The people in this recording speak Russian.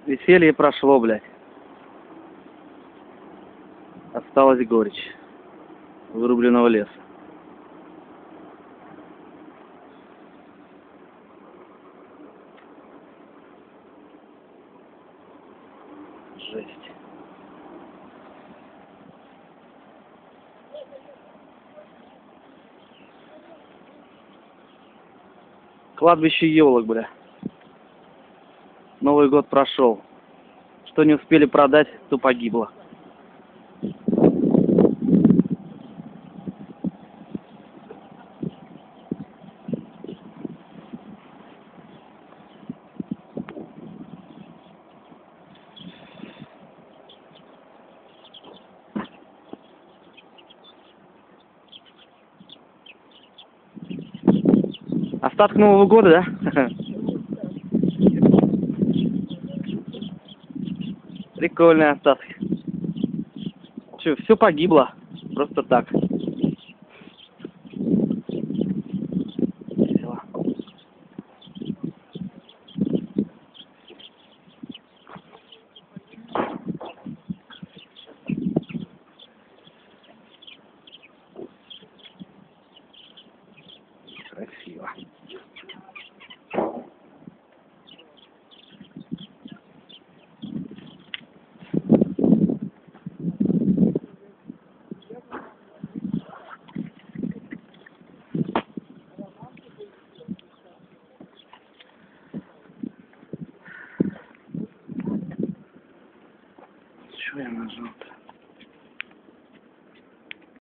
Веселье прошло, блядь. Осталась горечь вырубленного леса. Жесть. Кладбище елок, бля. Новый год прошел. Что не успели продать, то погибло. Остаток Нового года, да? Прикольный остаток. Че, все погибло. Просто так. Всё. Красиво. Что я нажал-то?